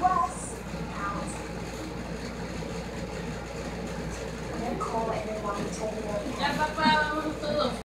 US pounds. I'm going to call everyone and tell them